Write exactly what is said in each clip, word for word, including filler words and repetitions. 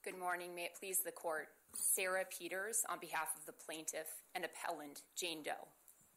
Good morning. May it please the court. Sarah Peters on behalf of the plaintiff and appellant Jane Doe.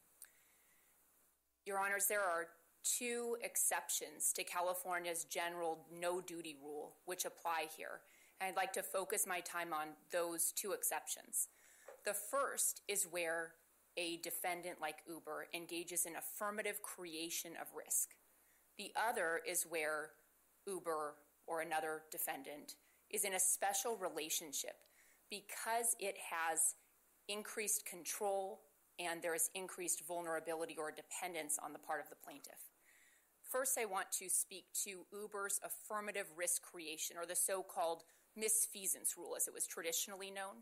Your Honors, there are two exceptions to California's general no-duty rule which apply here, and I'd like to focus my time on those two exceptions. The first is where a defendant like Uber engages in affirmative creation of risk. The other is where Uber or another defendant is in a special relationship because it has increased control and there is increased vulnerability or dependence on the part of the plaintiff. First, I want to speak to Uber's affirmative risk creation, or the so-called misfeasance rule, as it was traditionally known.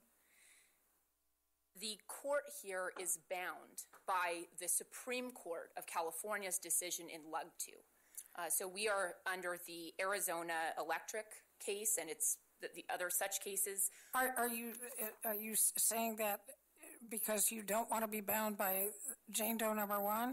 The court here is bound by the Supreme Court of California's decision in Lug two. Uh, so we are under the Arizona Electric case, and it's the, the other such cases. Are, are you are you saying that because you don't want to be bound by Jane Doe number one?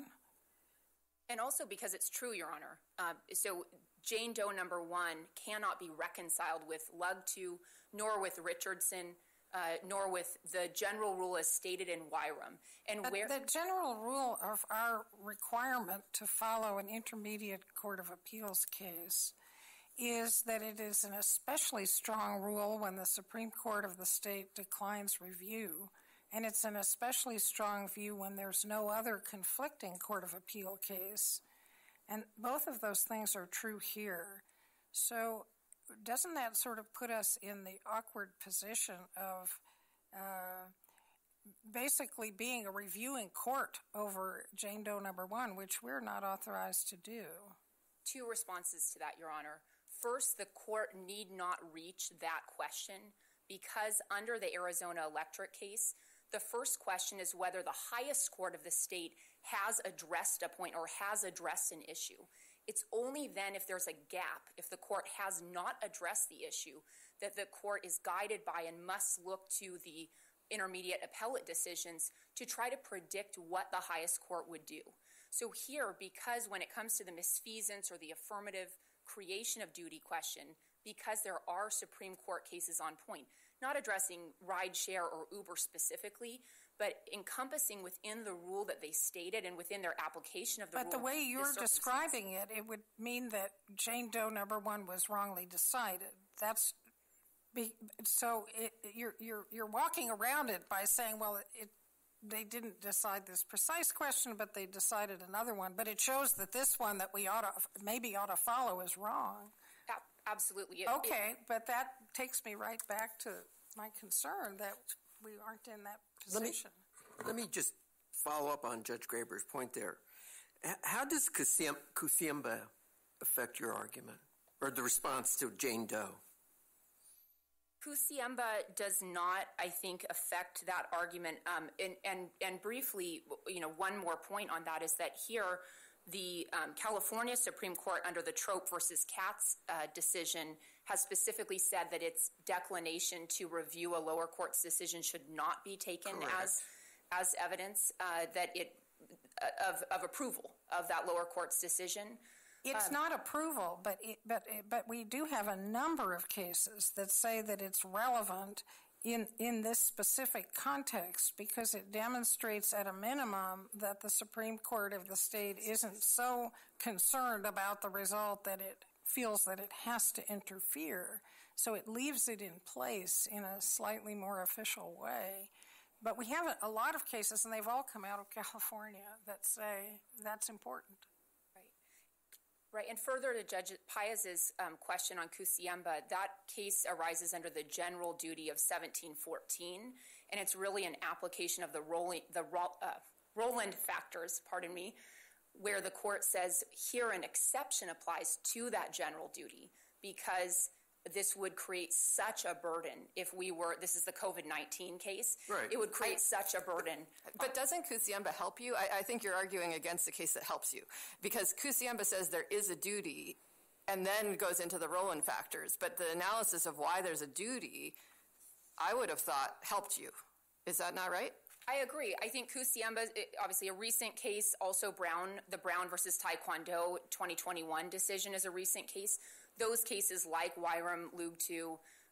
And also because it's true, Your Honor. Uh, so Jane Doe number one cannot be reconciled with Lug two, nor with Richardson, uh, nor with the general rule as stated in Wyrum. And but where the general rule of our requirement to follow an intermediate court of appeals case is that it is an especially strong rule when the Supreme Court of the state declines review, and it's an especially strong view when there's no other conflicting court of appeal case. And both of those things are true here. So doesn't that sort of put us in the awkward position of uh, basically being a reviewing court over Jane Doe number one, which we're not authorized to do? Two responses to that, Your Honor. First, the court need not reach that question because under the Arizona Electric case, the first question is whether the highest court of the state has addressed a point or has addressed an issue. It's only then if there's a gap, if the court has not addressed the issue, that the court is guided by and must look to the intermediate appellate decisions to try to predict what the highest court would do. So here, because when it comes to the misfeasance or the affirmative creation of duty question, because there are Supreme Court cases on point, not addressing rideshare or Uber specifically, but encompassing within the rule that they stated and within their application of the but rule. But the way you're describing it, it would mean that Jane Doe number one was wrongly decided. That's be, so it, you're you're you're walking around it by saying, well, it, they didn't decide this precise question, but they decided another one. But it shows that this one that we ought to maybe ought to follow is wrong. Absolutely. It, okay, it, but that takes me right back to my concern that we aren't in that position. Let me, let me just follow up on Judge Graber's point there. How does Cusiemba affect your argument, or the response to Jane Doe? Cusiemba does not, I think, affect that argument. Um, and, and, and briefly, you know, one more point on that is that here, the um, California Supreme Court under the Trope versus Katz uh, decision has specifically said that its declination to review a lower court's decision should not be taken as as evidence uh, that it uh, of, of approval of that lower court's decision. It's um, not approval, but it, but it, but we do have a number of cases that say that it's relevant in in this specific context because it demonstrates at a minimum that the Supreme Court of the state isn't so concerned about the result that it feels that it has to interfere. So it leaves it in place in a slightly more official way. But we have a, a lot of cases, and they've all come out of California, that say that's important. Right, and further to Judge Paez's um, question on Cusiemba, that case arises under the general duty of seventeen fourteen, and it's really an application of the Rowland, the uh, Rowland factors, pardon me, where the court says here an exception applies to that general duty because this would create such a burden if we were, this is the COVID nineteen case, right. It would create I, such a burden. But doesn't Cusiemba help you? I, I think you're arguing against a case that helps you because Cusiemba says there is a duty and then goes into the Rowland factors. But the analysis of why there's a duty, I would have thought helped you. Is that not right? I agree. I think Cusiemba, obviously a recent case, also Brown, the Brown versus Taekwondo twenty twenty-one decision is a recent case. Those cases like Wyrum, Lug two,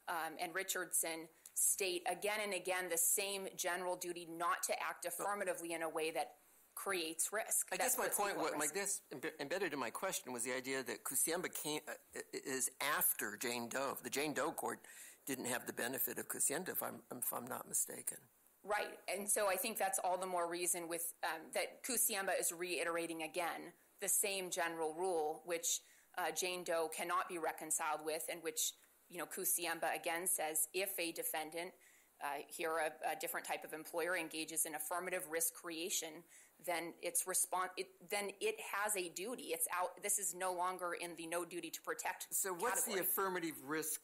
um, and Richardson state again and again the same general duty not to act affirmatively in a way that creates risk. I guess my point, what my this embedded in my question was the idea that Kusiemba came, uh, is after Jane Doe. The Jane Doe court didn't have the benefit of Kusiemba, if I'm if I'm not mistaken. Right, and so I think that's all the more reason with um, that Kusiemba is reiterating again the same general rule, which uh, Jane Doe cannot be reconciled with, and which you know Kusiemba again says if a defendant, uh, here a, a different type of employer, engages in affirmative risk creation, then it's respon- it, then it has a duty. It's out. This is no longer in the no duty to protect. So what's category. the affirmative risk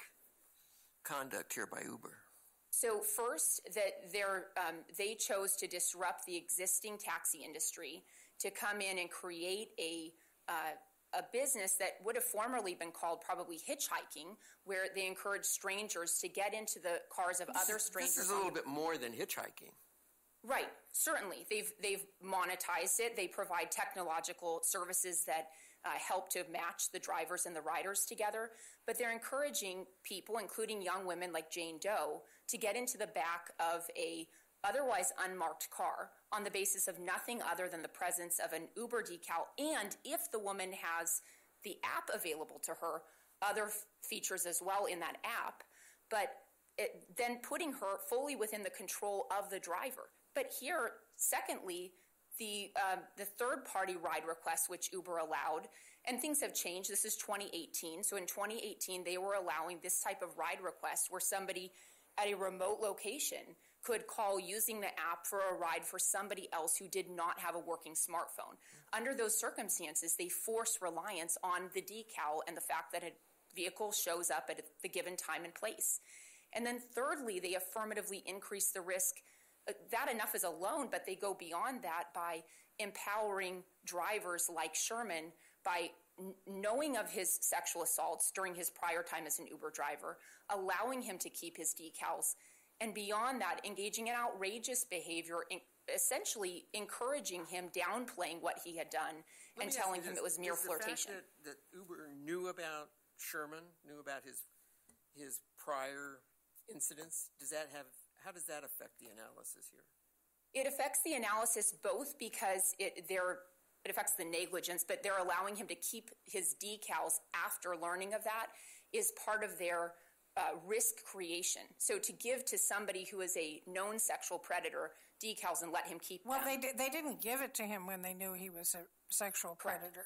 conduct here by Uber? So first, that they're, um, they chose to disrupt the existing taxi industry to come in and create a uh, a business that would have formerly been called probably hitchhiking, where they encourage strangers to get into the cars of this other is, strangers. This is a little bit more than hitchhiking. Right, certainly. They've they've monetized it. They provide technological services that uh, help to match the drivers and the riders together. But they're encouraging people, including young women like Jane Doe, to get into the back of a otherwise unmarked car on the basis of nothing other than the presence of an Uber decal, and if the woman has the app available to her, other f- features as well in that app, but it, then putting her fully within the control of the driver. But here, secondly, the uh, the third-party ride requests, which Uber allowed, and things have changed. This is twenty eighteen. So in twenty eighteen, they were allowing this type of ride request where somebody at a remote location could call using the app for a ride for somebody else who did not have a working smartphone. Under those circumstances, they force reliance on the decal and the fact that a vehicle shows up at the given time and place. And then thirdly, they affirmatively increase the risk. That enough is alone, but they go beyond that by empowering drivers like Sherman by n- knowing of his sexual assaults during his prior time as an Uber driver, allowing him to keep his decals, and beyond that, engaging in outrageous behavior, in, essentially encouraging him, downplaying what he had done, Let and telling him this, it was mere does flirtation. The fact that, that Uber knew about Sherman, knew about his his prior incidents, does that have, how does that affect the analysis here? It affects the analysis both because it they're, it affects the negligence, but they're allowing him to keep his decals after learning of that is part of their Uh, risk creation. So to give to somebody who is a known sexual predator decals and let him keep well, them. they di- they didn't give it to him when they knew he was a sexual predator.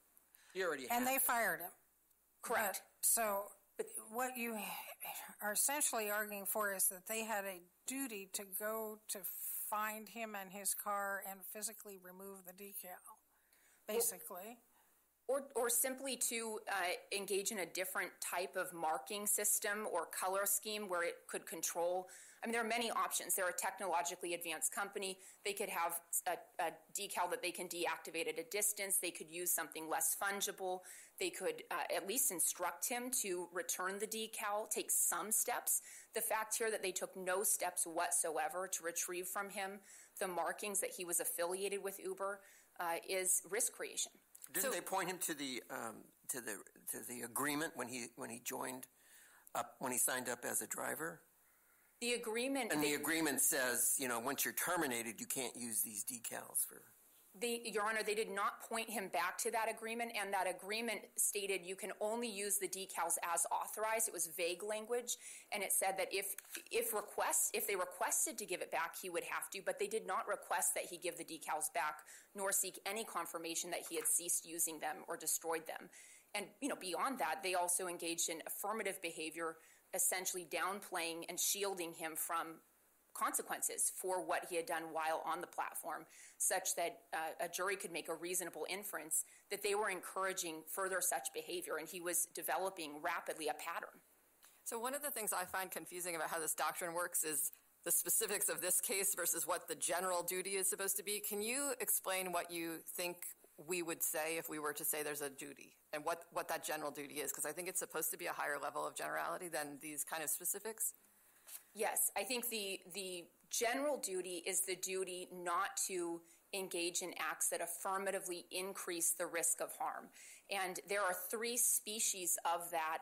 He already and had they fired him. Correct. But, so but what you are essentially arguing for is that they had a duty to go to find him and his car and physically remove the decal, basically. Well, Or, or simply to uh, engage in a different type of marking system or color scheme where it could control. I mean, there are many options. They're a technologically advanced company. They could have a, a decal that they can deactivate at a distance. They could use something less fungible. They could uh, at least instruct him to return the decal, take some steps. The fact here that they took no steps whatsoever to retrieve from him the markings that he was affiliated with Uber uh, is risk creation. Didn't So, they point him to the um, to the to the agreement when he when he joined up when he signed up as a driver? The agreement, and they, the agreement says, you know, once you're terminated, you can't use these decals for. they, Your Honor, they did not point him back to that agreement, and that agreement stated you can only use the decals as authorized. It was vague language, and it said that if if requests if they requested to give it back, he would have to, but they did not request that he give the decals back, nor seek any confirmation that he had ceased using them or destroyed them. And you know, beyond that, they also engaged in affirmative behavior, essentially downplaying and shielding him from consequences for what he had done while on the platform, such that uh, a jury could make a reasonable inference that they were encouraging further such behavior, and he was developing rapidly a pattern. So one of the things I find confusing about how this doctrine works is the specifics of this case versus what the general duty is supposed to be. Can you explain what you think we would say if we were to say there's a duty and what, what that general duty is? Because I think it's supposed to be a higher level of generality than these kind of specifics. Yes, I think the the general duty is the duty not to engage in acts that affirmatively increase the risk of harm. And there are three species of that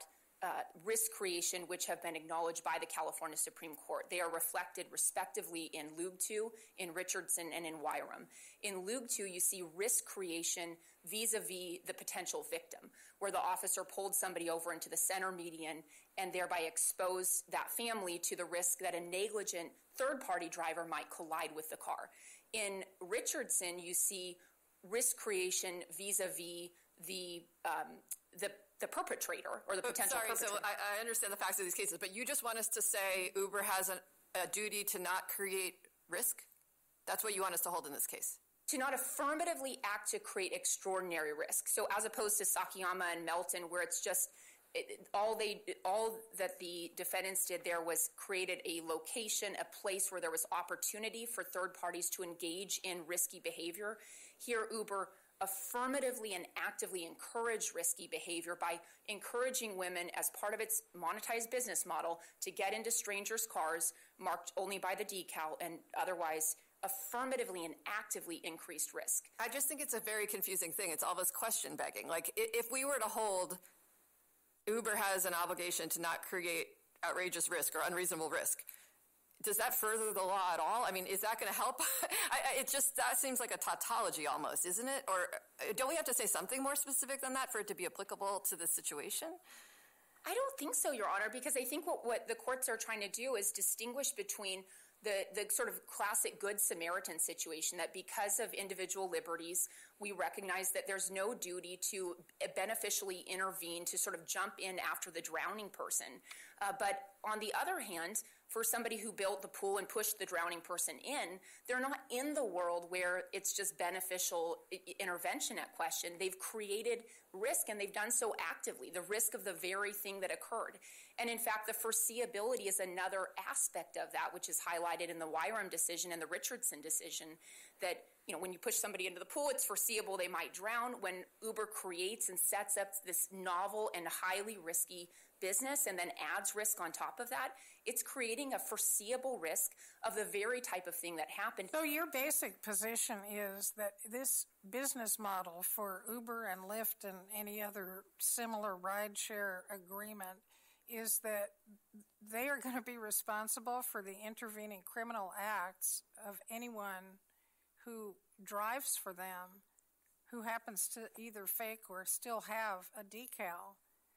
uh, risk creation which have been acknowledged by the California Supreme Court. They are reflected respectively in Lug two, in Richardson, and in Wyrum. In Lug two, you see risk creation vis-a-vis the potential victim, where the officer pulled somebody over into the center median and thereby exposed that family to the risk that a negligent third-party driver might collide with the car. In Richardson, you see risk creation vis-a-vis the um, the the perpetrator or the potential Sorry, perpetrator. so I, I understand the facts of these cases, but you just want us to say Uber has an, a duty to not create risk? That's what you want us to hold in this case? To not affirmatively act to create extraordinary risk. So as opposed to Sakayama and Melton, where it's just it, all they all that the defendants did there was created a location, a place where there was opportunity for third parties to engage in risky behavior. Here, Uber affirmatively and actively encourage risky behavior by encouraging women as part of its monetized business model to get into strangers' cars marked only by the decal and otherwise affirmatively and actively increased risk. I just think it's a very confusing thing. It's all this question begging. Like, if we were to hold Uber has an obligation to not create outrageous risk or unreasonable risk, does that further the law at all? I mean, is that going to help? I, I, it just, that seems like a tautology almost, isn't it? Or don't we have to say something more specific than that for it to be applicable to the situation? I don't think so, Your Honor, because I think what, what the courts are trying to do is distinguish between the, the sort of classic Good Samaritan situation, that because of individual liberties, we recognize that there's no duty to beneficially intervene, to sort of jump in after the drowning person. Uh, but on the other hand, for somebody who built the pool and pushed the drowning person in, they're not in the world where it's just beneficial intervention at question. They've created risk, and they've done so actively, the risk of the very thing that occurred. And in fact, the foreseeability is another aspect of that, which is highlighted in the Wyrum decision and the Richardson decision, that, you know, when you push somebody into the pool, it's foreseeable they might drown. When Uber creates and sets up this novel and highly risky business and then adds risk on top of that, it's creating a foreseeable risk of the very type of thing that happened. So your basic position is that this business model for Uber and Lyft and any other similar rideshare agreement is that they are going to be responsible for the intervening criminal acts of anyone who drives for them who happens to either fake or still have a decal.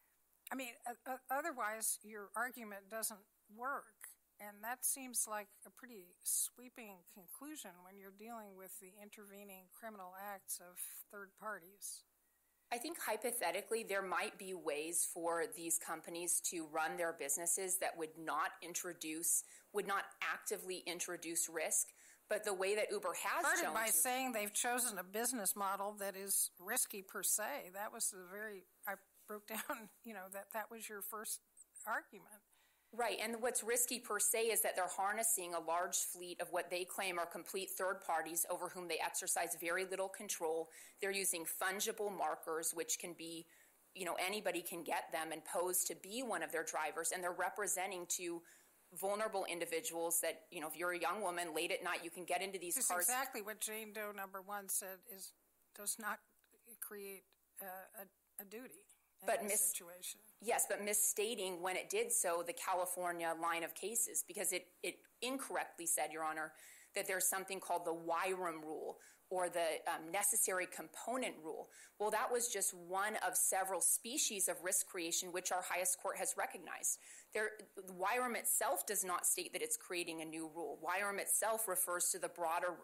I mean, uh, otherwise your argument doesn't work, and that seems like a pretty sweeping conclusion when you're dealing with the intervening criminal acts of third parties. I think hypothetically there might be ways for these companies to run their businesses that would not introduce, would not actively introduce risk. But the way that Uber has started shown by to, saying they've chosen a business model that is risky per se. That was the very, I broke down, you know, that that was your first argument. Right, and what's risky per se is that they're harnessing a large fleet of what they claim are complete third parties over whom they exercise very little control. They're using fungible markers, which can be, you know, anybody can get them and pose to be one of their drivers, and they're representing to vulnerable individuals that, you know, if you're a young woman, late at night, you can get into these This cars. is exactly what Jane Doe number one said is does not create uh, a, a duty in But this mis- situation. Yes, but misstating when it did so the California line of cases, because it, it incorrectly said, Your Honor, that there's something called the Wyrum rule or the um, necessary component rule. Well, that was just one of several species of risk creation which our highest court has recognized. There, Wyrum itself does not state that it's creating a new rule. Wyrum itself refers to the broader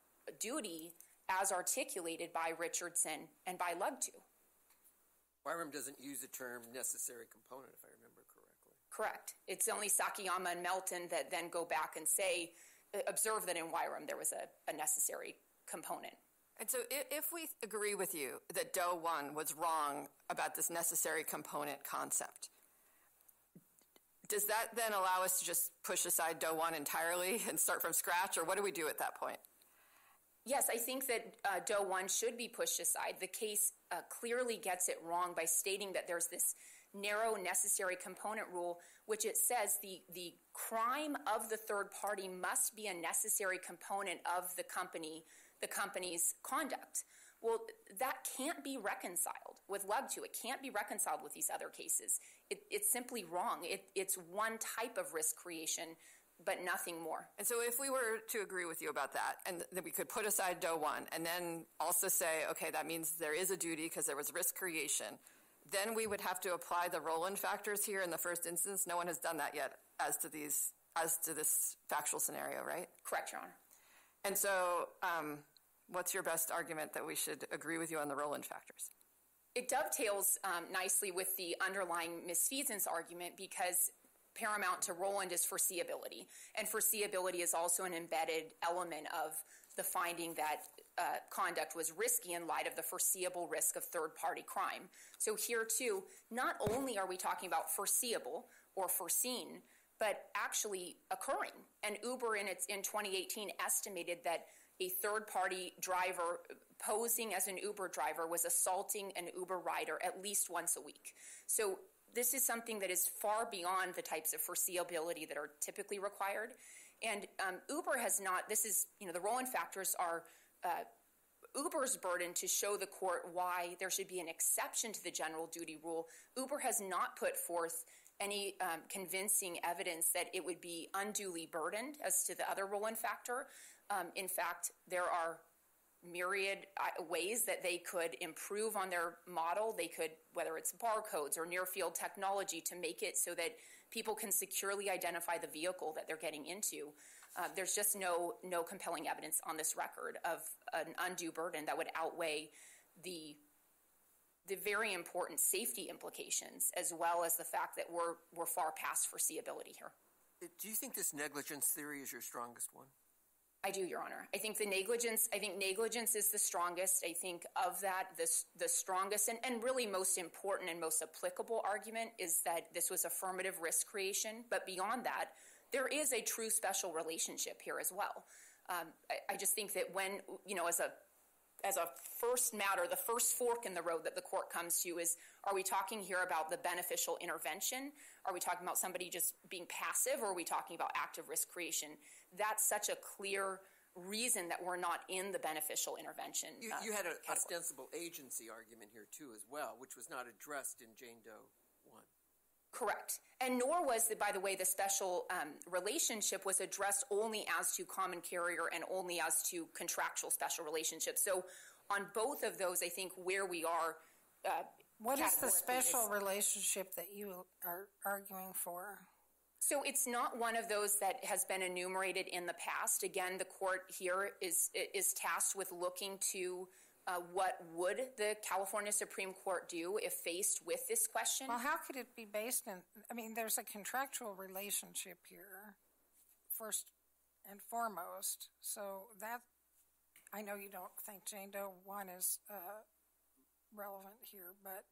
duty as articulated by Richardson and by Lug two. Wyrum doesn't use the term necessary component, if I remember correctly. Correct. It's only Sakayama and Melton that then go back and say, observe that in Wyrum there was a, a necessary component. And so if, if we agree with you that Doe one was wrong about this necessary component concept, does that then allow us to just push aside Doe one entirely and start from scratch, or what do we do at that point? Yes, I think that uh, Doe one should be pushed aside. The case uh, clearly gets it wrong by stating that there's this narrow necessary component rule, which it says the, the crime of the third party must be a necessary component of the company, the company's conduct. Well, that can't be reconciled with Lug two. It can't be reconciled with these other cases. It, it's simply wrong. It, it's one type of risk creation, but nothing more. And so if we were to agree with you about that, and then we could put aside Doe one, and then also say, okay, that means there is a duty because there was risk creation, then we would have to apply the Rowland factors here in the first instance. No one has done that yet as to these, as to this factual scenario, right? Correct, Your Honor. And so um, what's your best argument that we should agree with you on the Rowland factors? It dovetails um, nicely with the underlying misfeasance argument because paramount to Rowland is foreseeability. And foreseeability is also an embedded element of the finding that uh, conduct was risky in light of the foreseeable risk of third-party crime. So here, too, not only are we talking about foreseeable or foreseen, but actually occurring. And Uber in its in twenty eighteen estimated that a third-party driver posing as an Uber driver was assaulting an Uber rider at least once a week. So this is something that is far beyond the types of foreseeability that are typically required. And um, Uber has not, this is, you know, the Rowland factors are uh, Uber's burden to show the court why there should be an exception to the general duty rule. Uber has not put forth any um, convincing evidence that it would be unduly burdened as to the other Rowland factor. Um, in fact, there are myriad uh, ways that they could improve on their model. They could, whether it's barcodes or near-field technology, to make it so that people can securely identify the vehicle that they're getting into. Uh, there's just no no compelling evidence on this record of an undue burden that would outweigh the the very important safety implications, as well as the fact that we're we're far past foreseeability here. Do you think this negligence theory is your strongest one? I do, Your Honor. I think the negligence, I think negligence is the strongest. I think of that, this, the strongest and, and really most important and most applicable argument is that this was affirmative risk creation. But beyond that, there is a true special relationship here as well. Um, I, I just think that when, you know, as a as a first matter, the first fork in the road that the court comes to is, are we talking here about the beneficial intervention? Are we talking about somebody just being passive, or are we talking about active risk creation? That's such a clear reason that we're not in the beneficial intervention. You, uh, you had an category. ostensible agency argument here, too, as well, which was not addressed in Jane Doe one. Correct. And nor was, the, by the way, the special um, relationship was addressed only as to common carrier and only as to contractual special relationships. So on both of those, I think where we are. Uh, what is the special is, relationship that you are arguing for? So it's not one of those that has been enumerated in the past. Again, the court here is is tasked with looking to uh, what would the California Supreme Court do if faced with this question. Well, how could it be based in, I mean, there's a contractual relationship here, first and foremost. So that, I know you don't think Jane Doe one is uh, relevant here, but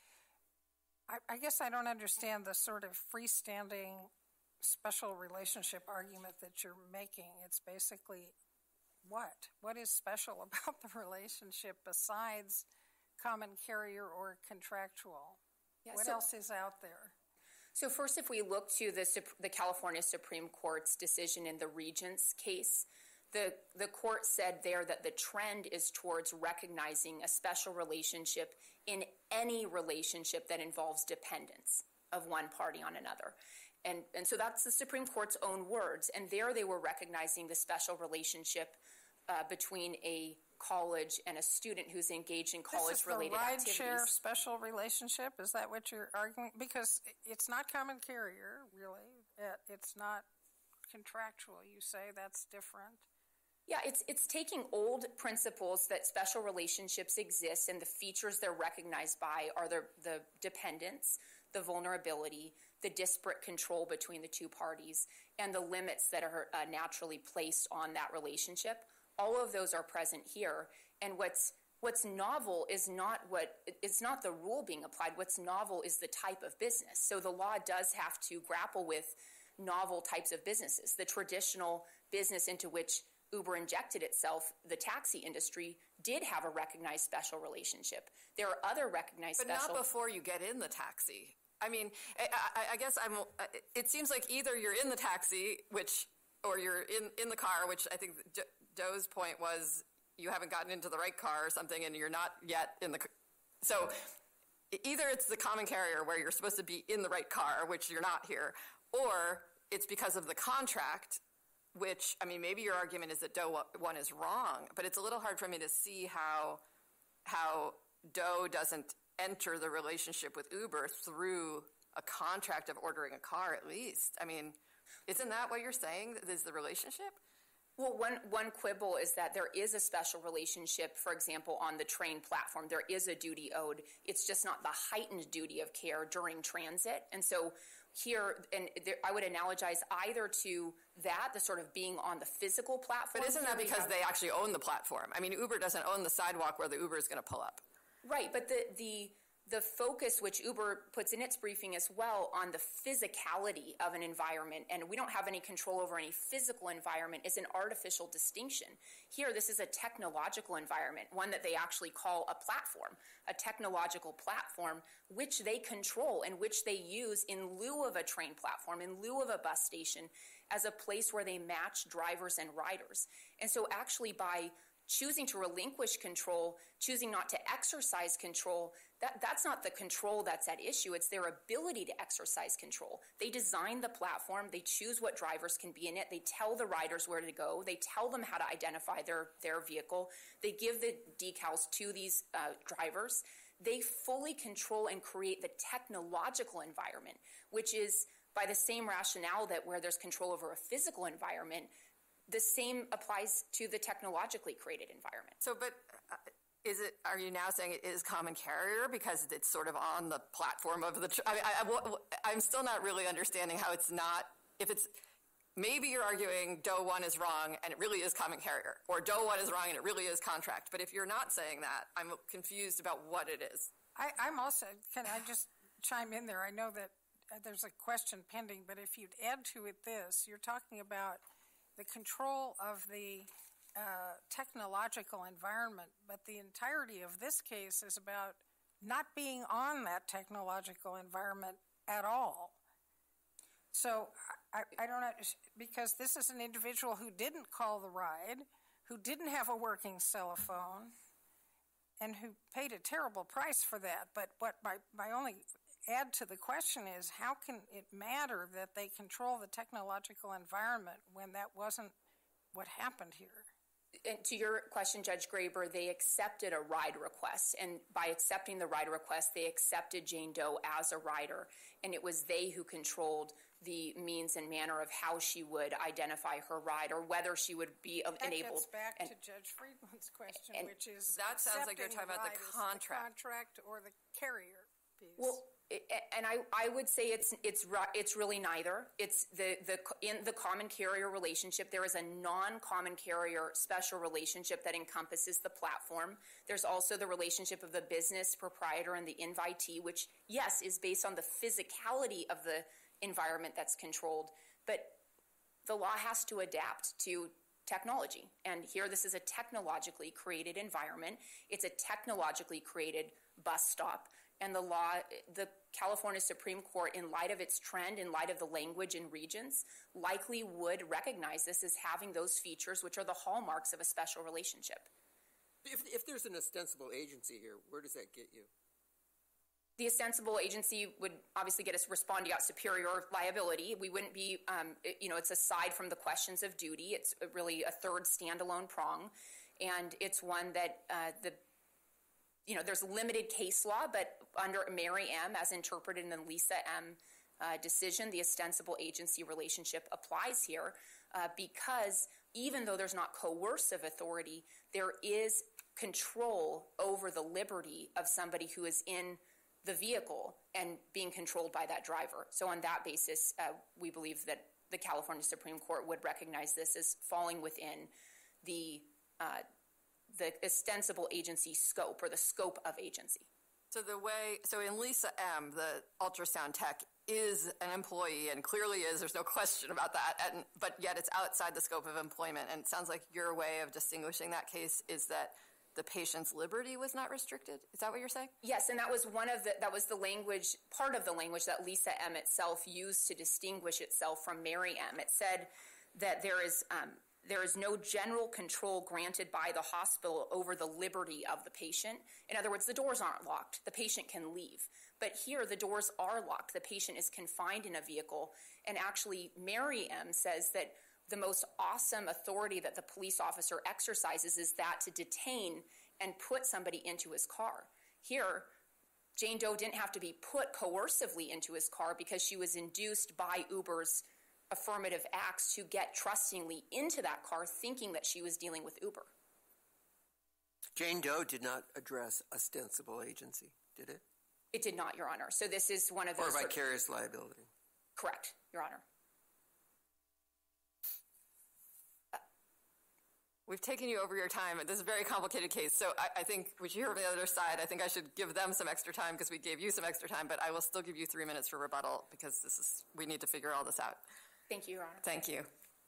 I, I guess I don't understand the sort of freestanding special relationship argument that you're making. It's basically what? What is special about the relationship besides common carrier or contractual? Yeah, what so, else is out there? So first, if we look to the, the California Supreme Court's decision in the Regents case, the, the court said there that the trend is towards recognizing a special relationship in any relationship that involves dependence of one party on another. And, and so that's the Supreme Court's own words. And there they were recognizing the special relationship uh, between a college and a student who's engaged in college-related activities. This is the ride-share special relationship? Is that what you're arguing? Because it's not common carrier, really. It's not contractual. You say that's different. Yeah, it's it's taking old principles that special relationships exist, and the features they're recognized by are the, the dependence, the vulnerability, the disparate control between the two parties, and the limits that are uh, naturally placed on that relationship. All of those are present here. And what's what's novel is not what it's not the rule being applied. What's novel is the type of business. So the law does have to grapple with novel types of businesses. The traditional business into which Uber injected itself, the taxi industry, did have a recognized special relationship. There are other recognized but special... But not before you get in the taxi. I mean, I, I, I guess I'm. It seems like either you're in the taxi, which, or you're in, in the car, which I think Doe's point was you haven't gotten into the right car or something and you're not yet in the, so either it's the common carrier where you're supposed to be in the right car, which you're not here, or it's because of the contract, which, I mean, maybe your argument is that Doe one is wrong, but it's a little hard for me to see how, how Doe doesn't enter the relationship with Uber through a contract of ordering a car at least. I mean, isn't that what you're saying, is the relationship? Well, one, one quibble is that there is a special relationship, for example, on the train platform. There is a duty owed. It's just not the heightened duty of care during transit. And so here, and there, I would analogize either to that, the sort of being on the physical platform. But isn't that because they actually own the platform? I mean, Uber doesn't own the sidewalk where the Uber is going to pull up. Right, but the, the the focus, which Uber puts in its briefing as well, on the physicality of an environment, and we don't have any control over any physical environment, is an artificial distinction. Here, this is a technological environment, one that they actually call a platform, a technological platform, which they control and which they use in lieu of a train platform, in lieu of a bus station, as a place where they match drivers and riders. And so actually by choosing to relinquish control, choosing not to exercise control, that, that's not the control that's at issue. It's their ability to exercise control. They design the platform. They choose what drivers can be in it. They tell the riders where to go. They tell them how to identify their, their vehicle. They give the decals to these uh, drivers. They fully control and create the technological environment, which is by the same rationale that where there's control over a physical environment, the same applies to the technologically created environment. So, but uh, is it, are you now saying it is common carrier because it's sort of on the platform of the, tr- I mean, I, I, I'm still not really understanding how it's not, if it's, maybe you're arguing Doe one is wrong and it really is common carrier, or Doe one is wrong and it really is contract. But if you're not saying that, I'm confused about what it is. I, I'm also, can I just chime in there? I know that uh, there's a question pending, but if you'd add to it this, you're talking about the control of the uh, technological environment, but the entirety of this case is about not being on that technological environment at all. So I, I don't know, because this is an individual who didn't call the ride, who didn't have a working cell phone, and who paid a terrible price for that. But what my, my only add to the question is, how can it matter that they control the technological environment when that wasn't what happened here? And to your question, Judge Graber, they accepted a ride request. And by accepting the ride request, they accepted Jane Doe as a rider. And it was they who controlled the means and manner of how she would identify her ride, or whether she would be that enabled. That gets back and, to Judge Friedland's question, and, which is that sounds like you're talking about the contract. the contract or the carrier piece. Well, and I, I would say it's it's it's really neither. It's the the in the common carrier relationship. There is a non-common carrier special relationship that encompasses the platform. There's also the relationship of the business proprietor and the invitee, which yes is based on the physicality of the environment that's controlled, but the law has to adapt to technology. And here, this is a technologically created environment. It's a technologically created bus stop. And the law, the California Supreme Court, in light of its trend, in light of the language in Regents, likely would recognize this as having those features which are the hallmarks of a special relationship. If, if there's an ostensible agency here, where does that get you? The ostensible agency would obviously get us responding out superior liability. We wouldn't be, um, it, you know, it's aside from the questions of duty. It's really a third standalone prong. And it's one that uh, the You know, there's limited case law, but under Mary M., as interpreted in the Lisa M. Uh, decision, the ostensible agency relationship applies here uh, because even though there's not coercive authority, there is control over the liberty of somebody who is in the vehicle and being controlled by that driver. So on that basis, uh, we believe that the California Supreme Court would recognize this as falling within the uh, the ostensible agency scope, or the scope of agency. So the way, so in Lisa M., the ultrasound tech is an employee, and clearly is, there's no question about that, and, but yet it's outside the scope of employment. And it sounds like your way of distinguishing that case is that the patient's liberty was not restricted. Is that what you're saying? Yes, and that was one of the, that was the language, part of the language that Lisa M. itself used to distinguish itself from Mary M. It said that there is, um, There is no general control granted by the hospital over the liberty of the patient. In other words, the doors aren't locked. The patient can leave. But here, the doors are locked. The patient is confined in a vehicle. And actually, Mary M. says that the most awesome authority that the police officer exercises is that to detain and put somebody into his car. Here, Jane Doe didn't have to be put coercively into his car because she was induced by Uber's affirmative acts to get trustingly into that car, thinking that she was dealing with Uber. Jane Doe did not address ostensible agency, did it? It did not, Your Honor. So this is one of those... Or vicarious sort of, liability. Correct, Your Honor. We've taken you over your time. This is a very complicated case. So I, I think, which you hear from the other side, I think I should give them some extra time because we gave you some extra time, but I will still give you three minutes for rebuttal because this is, we need to figure all this out. Thank you, Your Honor. Thank you.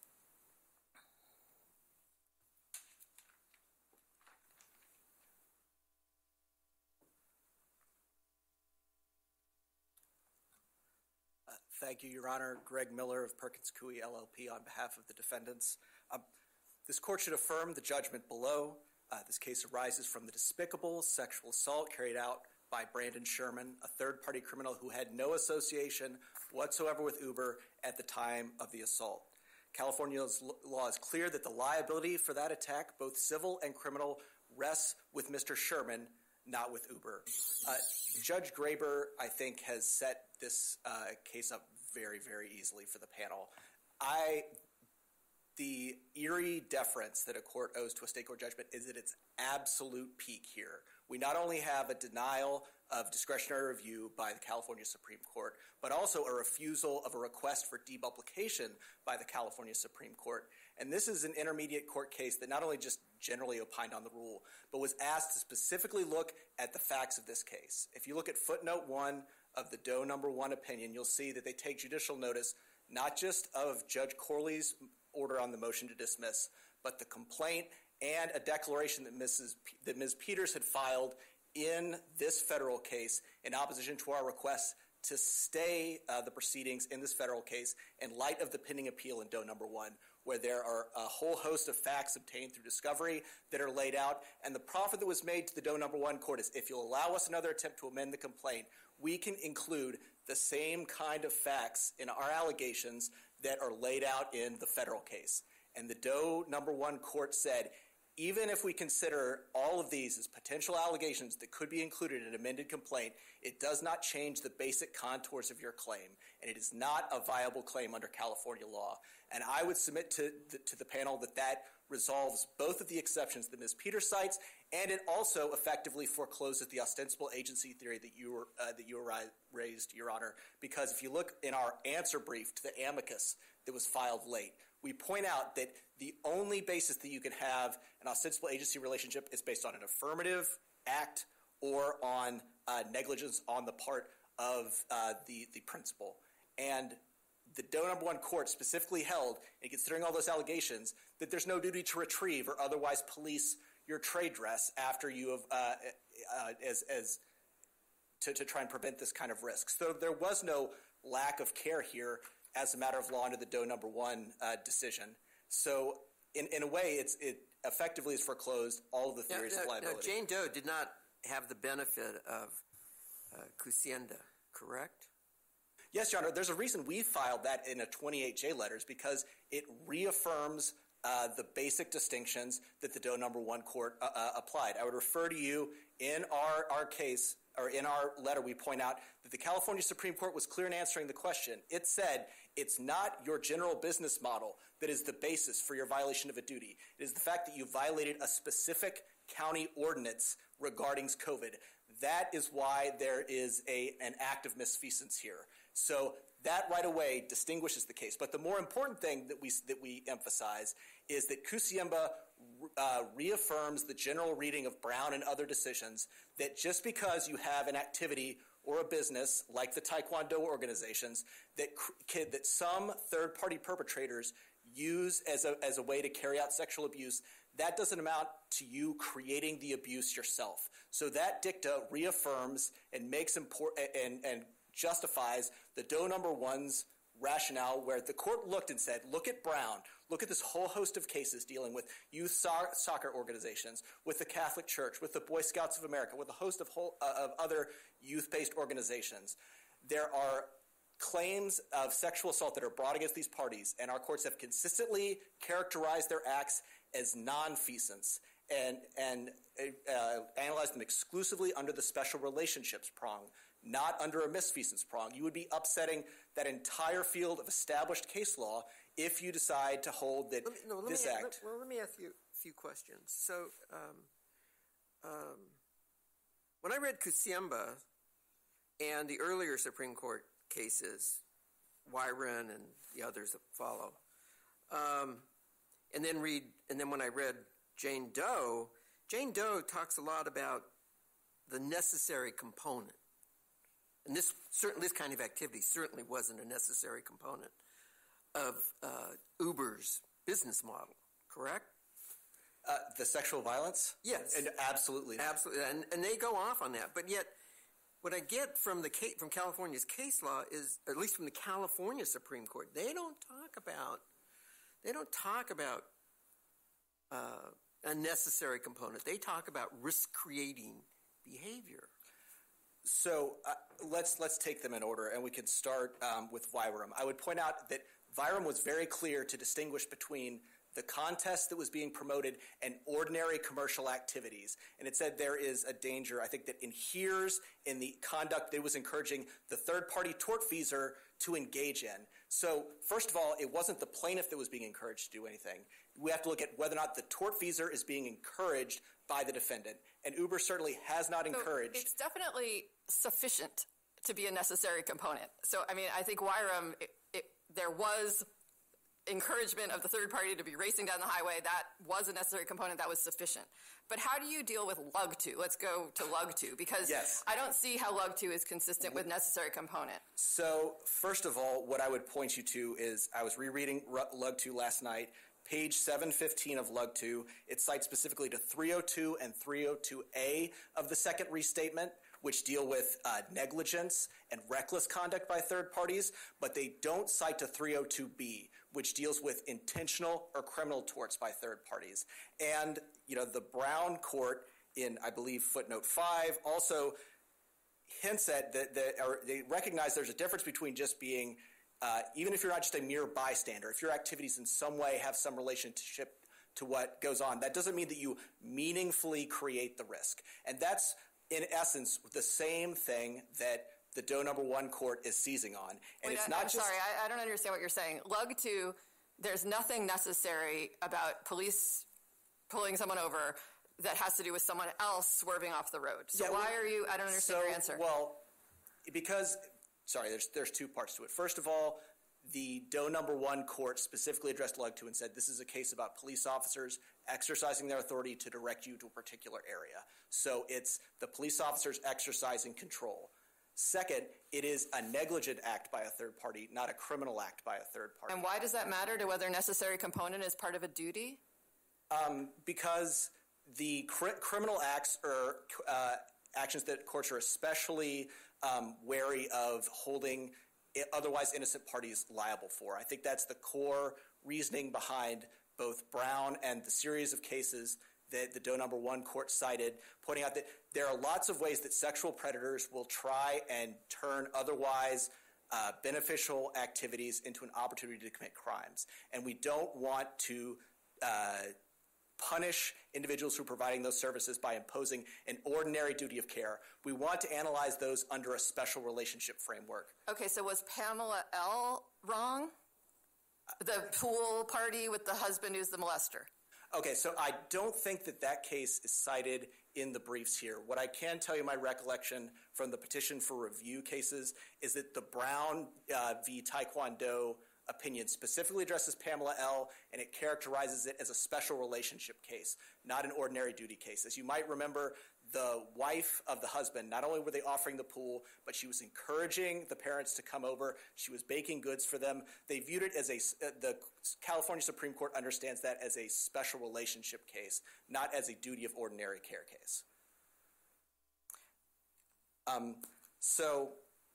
Uh, thank you, Your Honor. Greg Miller of Perkins Coie, L L P, on behalf of the defendants. Um, This court should affirm the judgment below. Uh, this case arises from the despicable sexual assault carried out by Brandon Sherman, a third-party criminal who had no association whatsoever with Uber at the time of the assault. California's law is clear that the liability for that attack, both civil and criminal, rests with Mister Sherman, not with Uber. Uh, Judge Graber, I think, has set this uh, case up very, very easily for the panel. I... The eerie deference that a court owes to a state court judgment is at its absolute peak here. We not only have a denial of discretionary review by the California Supreme Court, but also a refusal of a request for depublication by the California Supreme Court. And this is an intermediate court case that not only just generally opined on the rule, but was asked to specifically look at the facts of this case. If you look at footnote one of the Doe number one opinion, you'll see that they take judicial notice not just of Judge Corley's order on the motion to dismiss, but the complaint and a declaration that Missus P- that Miz Peters had filed in this federal case in opposition to our request to stay uh, the proceedings in this federal case in light of the pending appeal in Doe number one, where there are a whole host of facts obtained through discovery that are laid out. And the proffer that was made to the Doe number one court is, if you'll allow us another attempt to amend the complaint, we can include the same kind of facts in our allegations that are laid out in the federal case. And the Doe number one court said, even if we consider all of these as potential allegations that could be included in an amended complaint, it does not change the basic contours of your claim, and it is not a viable claim under California law. And I would submit to the, to the panel that that resolves both of the exceptions that Miz Peters cites, and it also effectively forecloses the ostensible agency theory that you were, uh, that you were raised, Your Honor, because if you look in our answer brief to the amicus that was filed late, we point out that the only basis that you can have an ostensible agency relationship is based on an affirmative act or on uh, negligence on the part of uh, the, the principal. And the Doe number one court specifically held, in considering all those allegations, that there's no duty to retrieve or otherwise police your trade dress after you have, uh, uh, as, as to, to try and prevent this kind of risk. So there was no lack of care here as a matter of law under the Doe number one uh, decision. So in, in a way, it's, it effectively has foreclosed all of the theories now, of now, liability. Now, Jane Doe did not have the benefit of uh, Cusienda, correct? Yes, Your Honor. There's a reason we filed that in a twenty-eight J letters, because it reaffirms uh, the basic distinctions that the Doe number one court uh, uh, applied. I would refer to you in our, our case, or in our letter, we point out that the California Supreme Court was clear in answering the question. It said it's not your general business model that is the basis for your violation of a duty. It is the fact that you violated a specific county ordinance regarding COVID. That is why there is a, an act of misfeasance here. So that right away distinguishes the case. But the more important thing that we, that we emphasize is that Cusiemba uh, reaffirms the general reading of Brown and other decisions that just because you have an activity or a business like the Taekwondo organizations that, that some third-party perpetrators use as a, as a way to carry out sexual abuse, that doesn't amount to you creating the abuse yourself. So that dicta reaffirms and makes import and, and justifies the Doe number one's rationale where the court looked and said, look at Brown, look at this whole host of cases dealing with youth so- soccer organizations, with the Catholic Church, with the Boy Scouts of America, with a host of, whole, uh, of other youth-based organizations. There are claims of sexual assault that are brought against these parties, and our courts have consistently characterized their acts as nonfeasance and, and uh, analyzed them exclusively under the special relationships prong, not under a misfeasance prong. You would be upsetting that entire field of established case law if you decide to hold that let me, no, let this me, act. Let, well, let me ask you a few questions. So, um, um, when I read Kusiemba and the earlier Supreme Court cases, Wyron and the others that follow, um, and then read, and then when I read Jane Doe, Jane Doe talks a lot about the necessary component. And this certainly, this kind of activity certainly wasn't a necessary component of uh, Uber's business model, correct? Uh, the sexual violence? Yes. And absolutely. Absolutely. And, and they go off on that. But yet, what I get from the from California's case law is, or at least from the California Supreme Court, they don't talk about, they don't talk about uh, a necessary component. They talk about risk-creating behavior. So uh, let's let's take them in order, and we can start um, with Vyram. I would point out that Vyram was very clear to distinguish between the contest that was being promoted and ordinary commercial activities. And it said there is a danger, I think, that inheres in the conduct that it was encouraging the third-party tortfeasor to engage in. So first of all, it wasn't the plaintiff that was being encouraged to do anything. We have to look at whether or not the tortfeasor is being encouraged by the defendant. And Uber certainly has not so encouraged. It's definitely sufficient to be a necessary component. So, I mean, I think Wyram, it, it, there was encouragement of the third party to be racing down the highway. That was a necessary component. That was sufficient. But how do you deal with lug two? Let's go to lug two, because yes. I don't see how lug two is consistent with necessary component. So, first of all, what I would point you to is I was rereading lug two last night. Page seven fifteen of lug two, it cites specifically to three oh two and three oh two A of the second restatement, which deal with uh, negligence and reckless conduct by third parties, but they don't cite to three oh two B, which deals with intentional or criminal torts by third parties. And, you know, the Brown court in, I believe, footnote five also hints at that, that or they recognize there's a difference between just being Uh, even if you're not just a mere bystander, if your activities in some way have some relationship to what goes on, that doesn't mean that you meaningfully create the risk. And that's, in essence, the same thing that the Doe number one court is seizing on. And Wait, it's I, not I'm just... sorry, I, I don't understand what you're saying. Lug two, there's nothing necessary about police pulling someone over that has to do with someone else swerving off the road. So yeah, why well, are you, I don't understand so, your answer. Well, because... Sorry, there's there's two parts to it. First of all, the Doe number one court specifically addressed lug two and said this is a case about police officers exercising their authority to direct you to a particular area. So it's the police officers exercising control. Second, it is a negligent act by a third party, not a criminal act by a third party. And why does that matter to whether necessary component is part of a duty? Um, because the cr- criminal acts are uh, actions that courts are especially um, wary of holding otherwise innocent parties liable for. I think that's the core reasoning behind both Brown and the series of cases that the Doe number one court cited, pointing out that there are lots of ways that sexual predators will try and turn otherwise uh, beneficial activities into an opportunity to commit crimes. And we don't want to uh, punish individuals who are providing those services by imposing an ordinary duty of care. We want to analyze those under a special relationship framework. Okay, so was Pamela L. wrong? The pool party with the husband who's the molester. Okay, so I don't think that that case is cited in the briefs here. What I can tell you, my recollection from the petition for review cases, is that the Brown uh, v. Taekwondo opinion specifically addresses Pamela L., and it characterizes it as a special relationship case, not an ordinary duty case. As you might remember, the wife of the husband, not only were they offering the pool, but she was encouraging the parents to come over. She was baking goods for them. They viewed it as a, uh, the California Supreme Court understands that as a special relationship case, not as a duty of ordinary care case. Um, so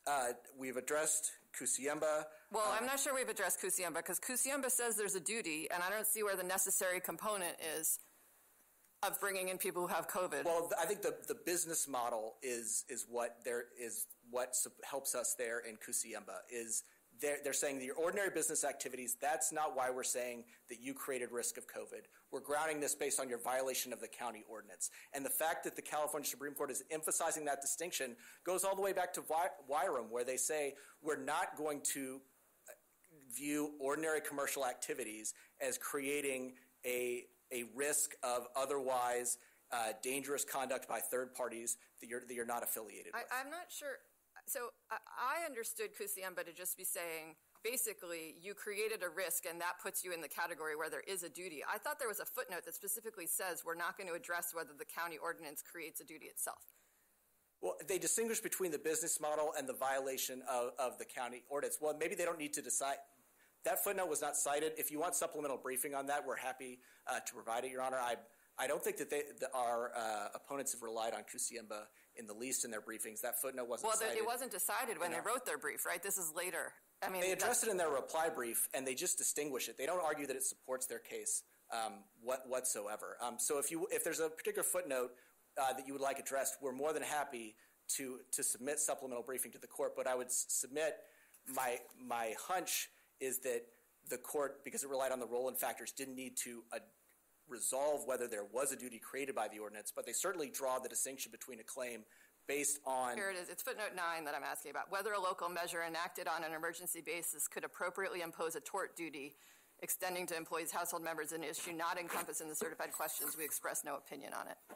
Uh, we've addressed Kusiemba. Well, um, I'm not sure we've addressed Kusiemba because Kusiemba says there's a duty, and I don't see where the necessary component is of bringing in people who have COVID. Well, I think the, the business model is is what there is what helps us there in Kusiemba is they're, they're saying that your ordinary business activities, that's not why we're saying that you created risk of COVID. We're grounding this based on your violation of the county ordinance. And the fact that the California Supreme Court is emphasizing that distinction goes all the way back to Wyrum, where they say we're not going to view ordinary commercial activities as creating a, a risk of otherwise uh, dangerous conduct by third parties that you're, that you're not affiliated I, with. I'm not sure. So I, I understood Kusiemba to just be saying, basically, you created a risk and that puts you in the category where there is a duty. I thought there was a footnote that specifically says we're not going to address whether the county ordinance creates a duty itself. Well, they distinguish between the business model and the violation of, of the county ordinance. Well, maybe they don't need to decide. That footnote was not cited. If you want supplemental briefing on that, we're happy uh, to provide it, Your Honor. I, I don't think that they, the, our uh, opponents have relied on Kusiemba in the least in their briefings. That footnote wasn't well, cited. Well, it wasn't decided when you know. they wrote their brief, right? This is later. I mean, they addressed it in their reply brief, and they just distinguish it. They don't argue that it supports their case um, what, whatsoever. Um, so if you if there's a particular footnote uh, that you would like addressed, we're more than happy to to submit supplemental briefing to the court. But I would s- submit my my hunch is that the court, because it relied on the roll-in factors, didn't need to uh, resolve whether there was a duty created by the ordinance, but they certainly draw the distinction between a claim based on... Here it is. It's footnote nine that I'm asking about. Whether a local measure enacted on an emergency basis could appropriately impose a tort duty extending to employees, household members, an issue not encompassed in the certified questions, we express no opinion on it.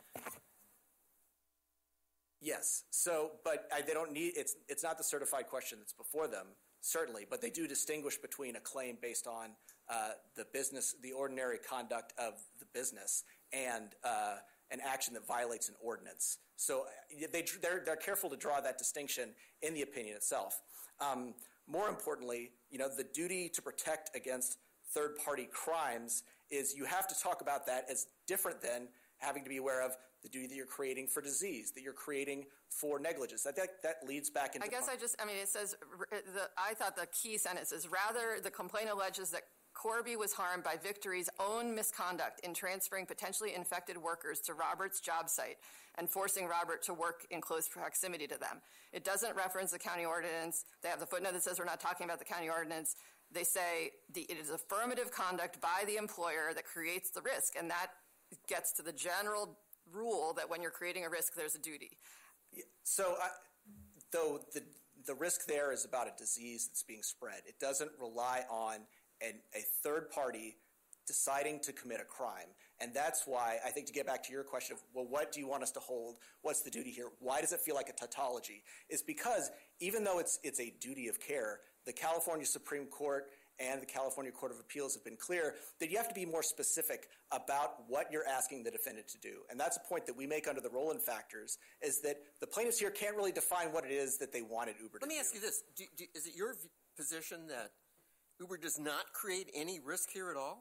Yes. So, but I, they don't need... It's, it's not the certified question that's before them, certainly, but they do distinguish between a claim based on uh, the business, the ordinary conduct of the business, and uh, an action that violates an ordinance. So they, they're, they're careful to draw that distinction in the opinion itself. Um, more importantly, you know, the duty to protect against third-party crimes is you have to talk about that as different than having to be aware of the duty that you're creating for disease, that you're creating for negligence. That, that, that leads back into... I guess I just, I mean, it says, the, I thought the key sentence is, rather, the complaint alleges that Corby was harmed by Victory's own misconduct in transferring potentially infected workers to Robert's job site and forcing Robert to work in close proximity to them. It doesn't reference the county ordinance. They have the footnote that says we're not talking about the county ordinance. They say the, it is affirmative conduct by the employer that creates the risk, and that gets to the general rule that when you're creating a risk, there's a duty. So, I, though the the risk there is about a disease that's being spread, it doesn't rely on an, a third party deciding to commit a crime. And that's why I think, to get back to your question of, well, what do you want us to hold? What's the duty here? Why does it feel like a tautology? Is because even though it's it's a duty of care, the California Supreme Court and the California Court of Appeals have been clear that you have to be more specific about what you're asking the defendant to do. And that's a point that we make under the roll-in factors, is that the plaintiffs here can't really define what it is that they wanted Uber to do. Let me ask you this. Do, do, is it your v- position that Uber does not create any risk here at all?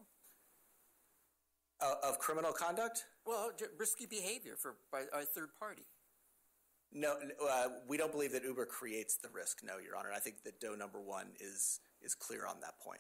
Uh, of criminal conduct? Well, j- risky behavior for by a third party. No, uh, we don't believe that Uber creates the risk, no, Your Honor. I think that Doe number one is is clear on that point.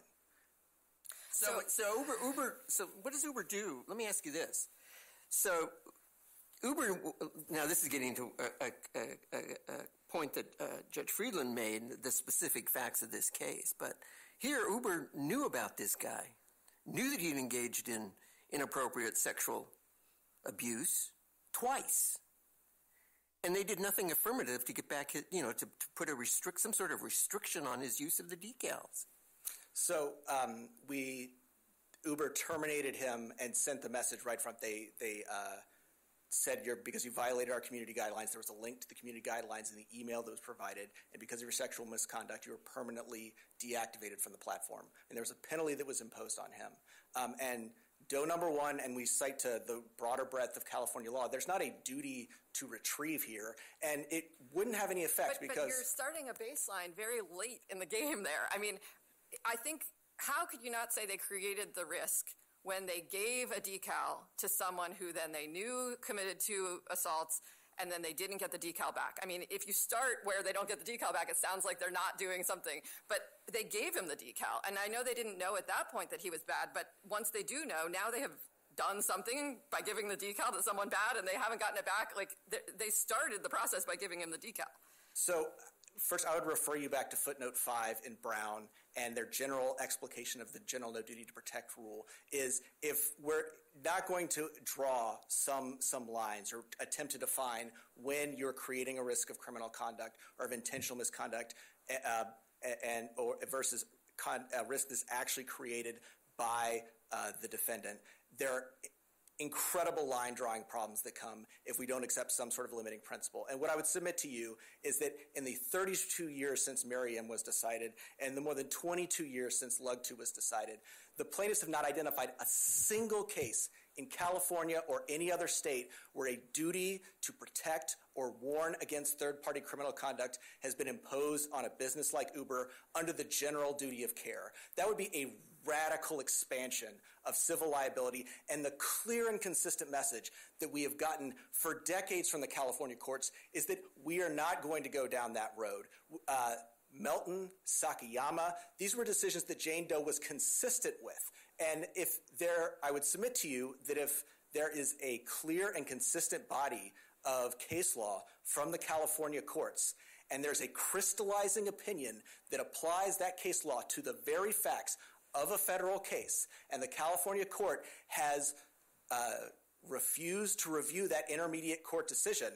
So, so, so Uber, Uber, so what does Uber do? Let me ask you this. So Uber, now this is getting to a, a, a, a point that uh, Judge Friedland made, the specific facts of this case. But here, Uber knew about this guy, knew that he'd engaged in inappropriate sexual abuse twice. And they did nothing affirmative to get back, you know, to, to put a restrict, some sort of restriction on his use of the decals. So um, we, Uber terminated him and sent the message right front. They they uh, said, you're, because you violated our community guidelines, there was a link to the community guidelines in the email that was provided, and because of your sexual misconduct, you were permanently deactivated from the platform. And there was a penalty that was imposed on him. Um, and Doe number one, and we cite to the broader breadth of California law, there's not a duty to retrieve here, and it wouldn't have any effect but, because... But you're starting a baseline very late in the game there. I mean, I think, how could you not say they created the risk when they gave a decal to someone who then they knew committed two assaults and then they didn't get the decal back. I mean, if you start where they don't get the decal back, it sounds like they're not doing something. But they gave him the decal. And I know they didn't know at that point that he was bad, but once they do know, now they have done something by giving the decal to someone bad, and they haven't gotten it back. Like, they started the process by giving him the decal. So first, I would refer you back to footnote five in Brown and their general explication of the general no duty to protect rule is if we're not going to draw some some lines or attempt to define when you're creating a risk of criminal conduct or of intentional misconduct uh, and or versus con, a risk that's actually created by uh, the defendant, there are incredible line drawing problems that come if we don't accept some sort of limiting principle. And what I would submit to you is that in the thirty-two years since Merriam was decided and the more than twenty-two years since Lugtu was decided, the plaintiffs have not identified a single case in California or any other state where a duty to protect or warn against third-party criminal conduct has been imposed on a business like Uber under the general duty of care. That would be a radical expansion of civil liability, and the clear and consistent message that we have gotten for decades from the California courts is that we are not going to go down that road. Uh, Melton, Sakayama, these were decisions that Jane Doe was consistent with. And if there, I would submit to you that if there is a clear and consistent body of case law from the California courts, and there's a crystallizing opinion that applies that case law to the very facts of a federal case, and the California court has uh, refused to review that intermediate court decision,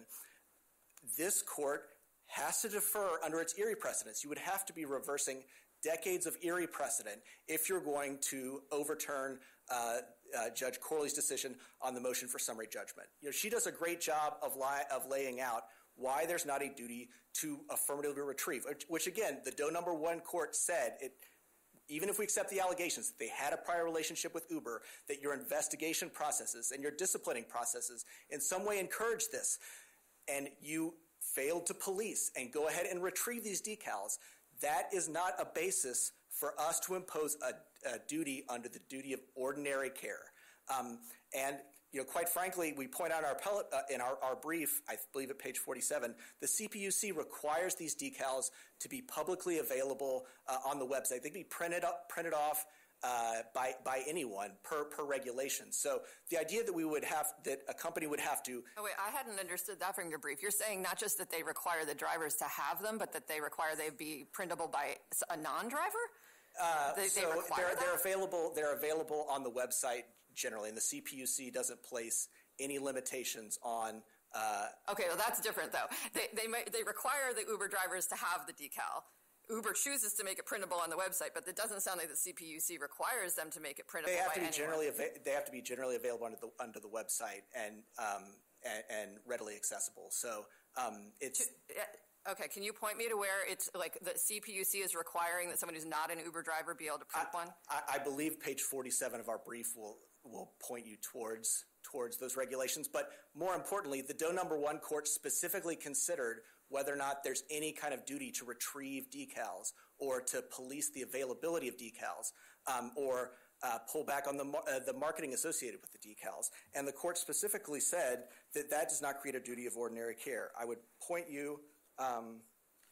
this court has to defer under its Erie precedents. You would have to be reversing decades of Erie precedent if you're going to overturn uh, uh, Judge Corley's decision on the motion for summary judgment. You know, she does a great job of, li- of laying out why there's not a duty to affirmatively retrieve, which, which again, the Doe number one court said it. Even if we accept the allegations that they had a prior relationship with Uber, that your investigation processes and your disciplining processes in some way encourage this, and you failed to police and go ahead and retrieve these decals, that is not a basis for us to impose a, a duty under the duty of ordinary care. Um, and you know, quite frankly, we point out in our, appellate, uh, in our, our brief, I believe at page forty-seven, the C P U C requires these decals to be publicly available uh, on the website. They can be printed up, printed off uh, by by anyone per per regulation. So the idea that we would have that a company would have to. Oh wait, I hadn't understood that from your brief. You're saying not just that they require the drivers to have them, but that they require they be printable by a non-driver. Uh, they, so they require they're, that? they're available. They're available on the website. Generally, and the C P U C doesn't place any limitations on. Uh, okay, well that's different though. They they might, they require the Uber drivers to have the decal. Uber chooses to make it printable on the website, but it doesn't sound like the C P U C requires them to make it printable. They have by to be anyone. generally ava- they have to be generally available under the under the website and um, and, and readily accessible. So um, it's. To, uh, Okay, can you point me to where it's like the C P U C is requiring that someone who's not an Uber driver be able to print I, one? I, I believe page forty-seven of our brief will will point you towards towards those regulations. But more importantly, the Doe number one court specifically considered whether or not there's any kind of duty to retrieve decals or to police the availability of decals um, or uh, pull back on the uh, the marketing associated with the decals. And the court specifically said that that does not create a duty of ordinary care. I would point you um,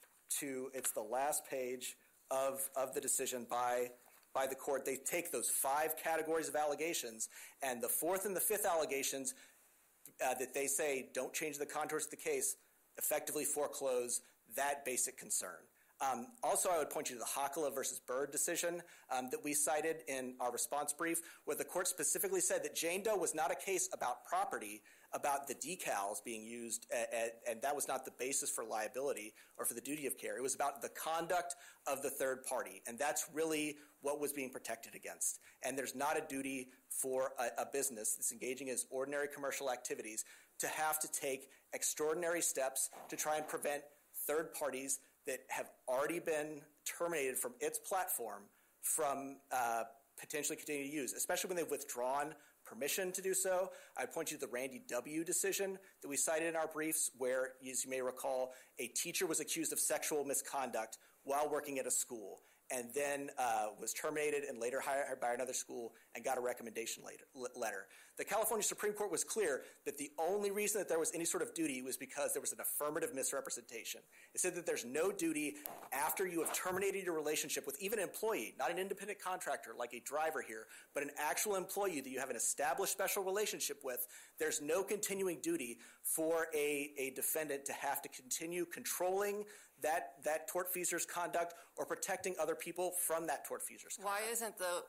to, it's the last page of, of the decision by by the court. They take those five categories of allegations, and the fourth and the fifth allegations uh, that they say don't change the contours of the case effectively foreclose that basic concern. Um, also, I would point you to the Hakala versus Bird decision um, that we cited in our response brief, where the court specifically said that Jane Doe was not a case about property, about the decals being used, at, at, and that was not the basis for liability or for the duty of care. It was about the conduct of the third party, and that's really what was being protected against. And there's not a duty for a, a business that's engaging in ordinary commercial activities to have to take extraordinary steps to try and prevent third parties that have already been terminated from its platform from uh, potentially continuing to use, especially when they've withdrawn permission to do so. I point you to the Randy W. decision that we cited in our briefs where, as you may recall, a teacher was accused of sexual misconduct while working at a school. and then uh, was terminated and later hired by another school and got a recommendation later, letter. The California Supreme Court was clear that the only reason that there was any sort of duty was because there was an affirmative misrepresentation. It said that there's no duty after you have terminated your relationship with even an employee, not an independent contractor like a driver here, but an actual employee that you have an established special relationship with. There's no continuing duty for a, a defendant to have to continue controlling that, that tortfeasor's conduct or protecting other people from that tortfeasor's conduct. Why isn't the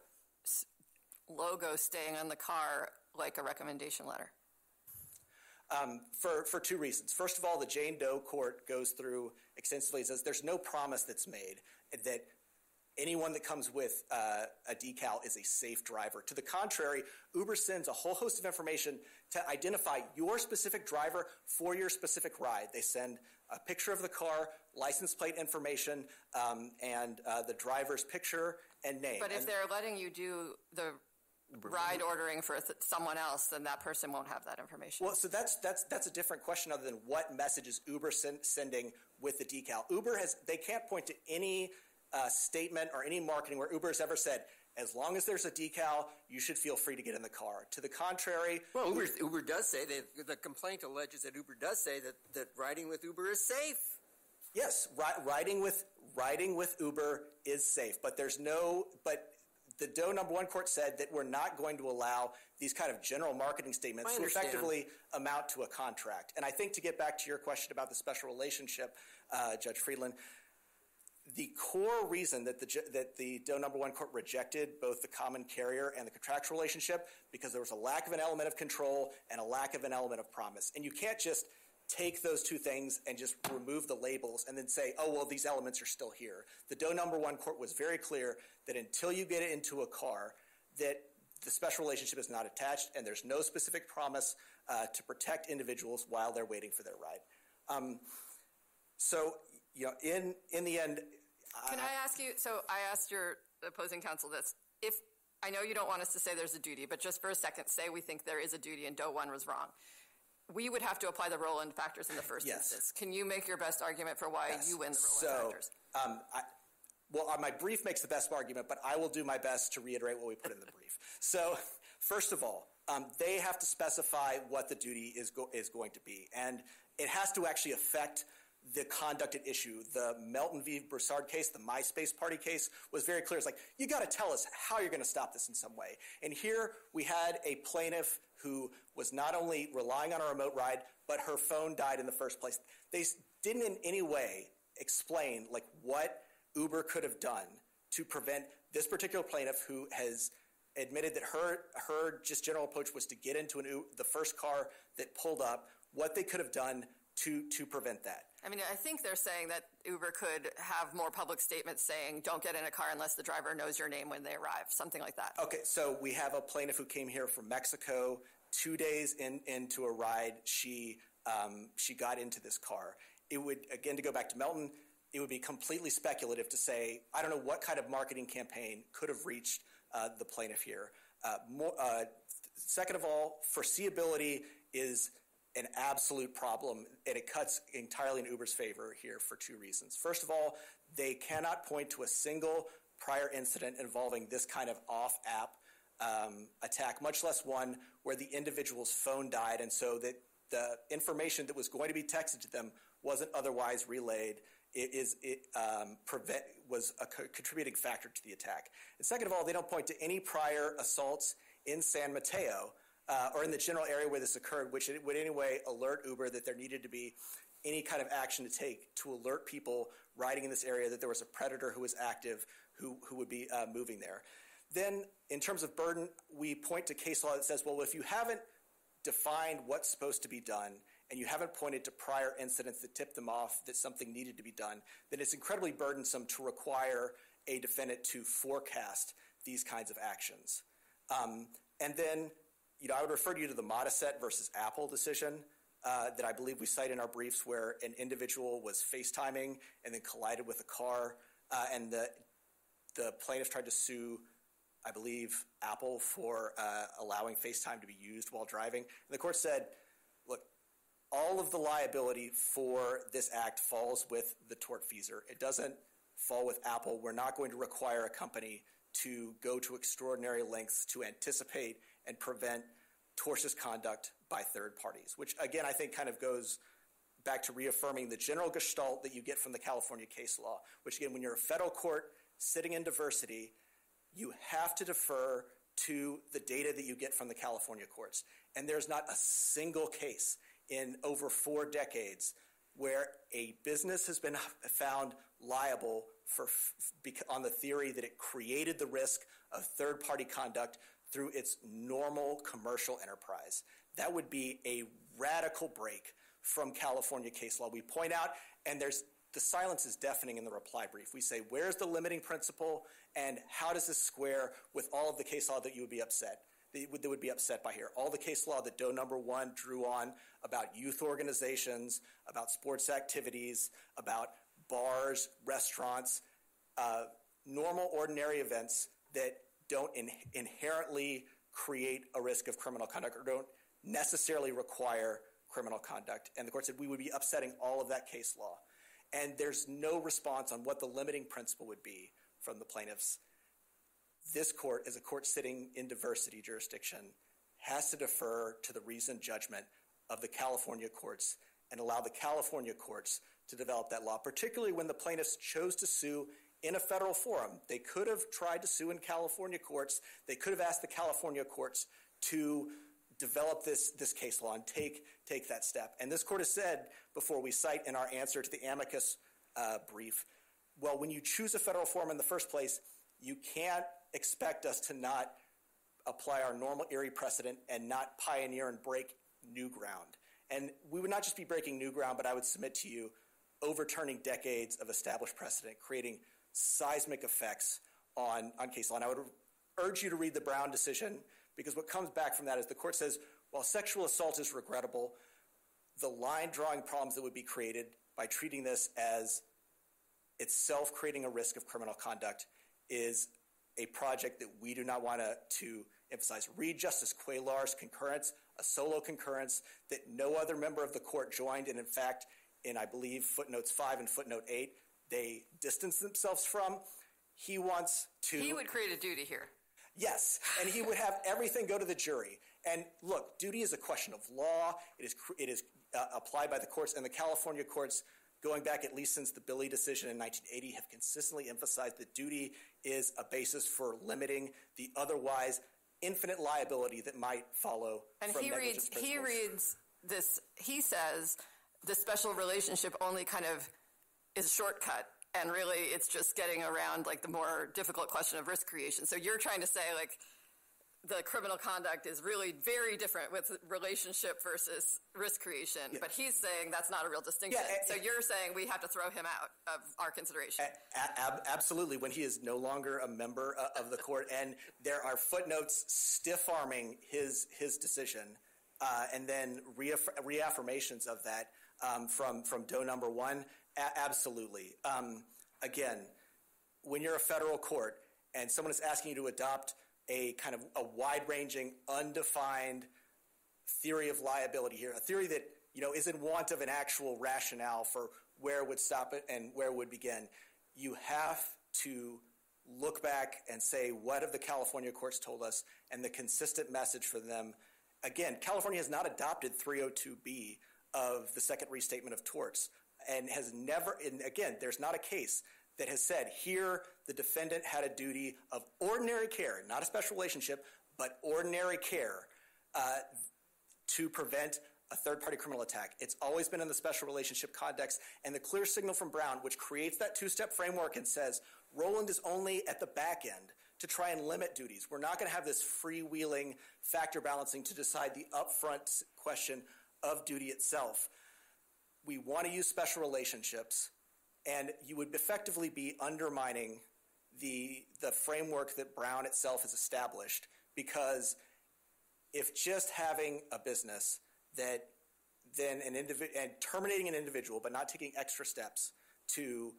logo staying on the car like a recommendation letter? Um, for, for two reasons. First of all, the Jane Doe court goes through extensively and says there's no promise that's made that anyone that comes with uh, a decal is a safe driver. To the contrary, Uber sends a whole host of information to identify your specific driver for your specific ride. They send a picture of the car, license plate information, um, and uh, the driver's picture and name. But if and they're letting you do the ride ordering for th- someone else, then that person won't have that information. Well, so that's that's that's a different question other than what message is Uber sen- sending with the decal. Uber has they can't point to any uh, statement or any marketing where Uber has ever said, as long as there's a decal, you should feel free to get in the car. To the contrary, well, Uber, Uber does say that the complaint alleges that Uber does say that, that riding with Uber is safe. Yes, ri- riding with riding with Uber is safe, but there's no but. The Doe number one court said that we're not going to allow these kind of general marketing statements to effectively amount to a contract. And I think to get back to your question about the special relationship, uh, Judge Friedland, the core reason that the that the Doe number one court rejected both the common carrier and the contractual relationship because there was a lack of an element of control and a lack of an element of promise. And you can't just take those two things and just remove the labels and then say, oh, well, these elements are still here. The Doe number one court was very clear that until you get it into a car, that the special relationship is not attached and there's no specific promise uh, to protect individuals while they're waiting for their ride. Um, so, you know, in, in the end... Can I, I ask you, so I asked your opposing counsel this. If I know you don't want us to say there's a duty, but just for a second, say we think there is a duty and Doe one was wrong. We would have to apply the roll-in factors in the first yes. instance. Can you make your best argument for why yes. you win the roll-in so, factors? Um, I, well, uh, my brief makes the best argument, but I will do my best to reiterate what we put in the brief. So, first of all, um, they have to specify what the duty is go- is going to be, and it has to actually affect the conduct at issue. The Melton v. Broussard case, the MySpace Party case, was very clear. It's like, you got to tell us how you're going to stop this in some way. And here we had a plaintiff who was not only relying on a remote ride, but her phone died in the first place. They didn't in any way explain like what Uber could have done to prevent this particular plaintiff who has admitted that her her just general approach was to get into an U- the first car that pulled up, what they could have done to to prevent that. I mean, I think they're saying that Uber could have more public statements saying, don't get in a car unless the driver knows your name when they arrive, something like that. Okay, so we have a plaintiff who came here from Mexico. Two days in, into a ride, she um, she got into this car. It would, again, to go back to Melton, it would be completely speculative to say, I don't know what kind of marketing campaign could have reached uh, the plaintiff here. Uh, more, uh, second of all, foreseeability is an absolute problem, and it cuts entirely in Uber's favor here for two reasons. First of all, they cannot point to a single prior incident involving this kind of off-app um, attack, much less one where the individual's phone died, and so that the information that was going to be texted to them wasn't otherwise relayed. It is it um, prevent was a co- contributing factor to the attack. And second of all, they don't point to any prior assaults in San Mateo uh, or in the general area where this occurred, which would anyway alert Uber that there needed to be any kind of action to take to alert people riding in this area that there was a predator who was active who, who would be uh, moving there. Then, in terms of burden, we point to case law that says, well, if you haven't defined what's supposed to be done and you haven't pointed to prior incidents that tipped them off that something needed to be done, then it's incredibly burdensome to require a defendant to forecast these kinds of actions. Um, and then, you know, I would refer you to the Modisette versus Apple decision uh, that I believe we cite in our briefs where an individual was FaceTiming and then collided with a car, uh, and the the plaintiff tried to sue, I believe, Apple for uh, allowing FaceTime to be used while driving. And the court said, look, all of the liability for this act falls with the tortfeasor. It doesn't fall with Apple. We're not going to require a company to go to extraordinary lengths to anticipate and prevent tortious conduct by third parties, which, again, I think kind of goes back to reaffirming the general gestalt that you get from the California case law, which, again, when you're a federal court sitting in diversity, you have to defer to the data that you get from the California courts. And there's not a single case in over four decades where a business has been found liable for on the theory that it created the risk of third-party conduct through its normal commercial enterprise. That would be a radical break from California case law. We point out, and there's the silence is deafening in the reply brief. We say, where's the limiting principle, and how does this square with all of the case law that you would be upset, that would, that would be upset by here? All the case law that Doe number one drew on about youth organizations, about sports activities, about bars, restaurants, uh, normal, ordinary events that don't in, inherently create a risk of criminal conduct or don't necessarily require criminal conduct. And the court said we would be upsetting all of that case law. And there's no response on what the limiting principle would be from the plaintiffs. This court, as a court sitting in diversity jurisdiction, has to defer to the reasoned judgment of the California courts and allow the California courts to develop that law, particularly when the plaintiffs chose to sue in a federal forum. They could have tried to sue in California courts. They could have asked the California courts to develop this, this case law and take, take that step. And this court has said before, we cite in our answer to the amicus uh, brief, well, when you choose a federal forum in the first place, you can't expect us to not apply our normal Erie precedent and not pioneer and break new ground. And we would not just be breaking new ground, but I would submit to you overturning decades of established precedent, creating seismic effects on, on case law. And I would urge you to read the Brown decision, because what comes back from that is the court says, while sexual assault is regrettable, the line-drawing problems that would be created by treating this as itself creating a risk of criminal conduct is a project that we do not want to, to emphasize. Read Justice Cuellar's concurrence, a solo concurrence that no other member of the court joined, and in fact, in, I believe, footnotes five and footnote eight, they distanced themselves from. He wants to... He would create a duty here. Yes, and he would have everything go to the jury. And look, duty is a question of law. It is, it is uh, applied by the courts, and the California courts, going back at least since the Billy decision in nineteen eighty, have consistently emphasized that duty is a basis for limiting the otherwise infinite liability that might follow and from he negligence reads, he reads this, he says the special relationship only kind of is a shortcut, and really it's just getting around like the more difficult question of risk creation. So you're trying to say like the criminal conduct is really very different with relationship versus risk creation, yeah. But he's saying that's not a real distinction. Yeah, and, so you're saying we have to throw him out of our consideration. A, a, absolutely, when he is no longer a member uh, of the court, and there are footnotes stiff-arming his his decision, uh, and then reaff- reaffirmations of that um, from from Doe number one. A- absolutely. Um, again, when you're a federal court and someone is asking you to adopt a kind of a wide-ranging, undefined theory of liability here, a theory that, you know, is in want of an actual rationale for where it would stop it and where it would begin, you have to look back and say, what have the California courts told us, and the consistent message for them. Again, California has not adopted three oh two B of the Second Restatement of Torts, and has never, and again, there's not a case that has said here the defendant had a duty of ordinary care, not a special relationship, but ordinary care uh, to prevent a third-party criminal attack. It's always been in the special relationship context, and the clear signal from Brown, which creates that two-step framework and says Rowland is only at the back end to try and limit duties. We're not going to have this freewheeling factor balancing to decide the upfront question of duty itself. We want to use special relationships, and you would effectively be undermining the the framework that Brown itself has established, because if just having a business that then an individual and terminating an individual but not taking extra steps to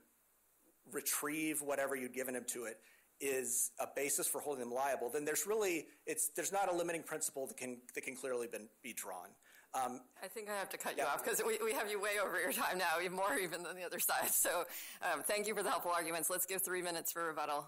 retrieve whatever you'd given him to it is a basis for holding them liable, then there's really it's there's not a limiting principle that can that can clearly been, be drawn. Um, I think I have to cut you Yeah. off because we, we have you way over your time now, even more even than the other side. So um, thank you for the helpful arguments. Let's give three minutes for rebuttal.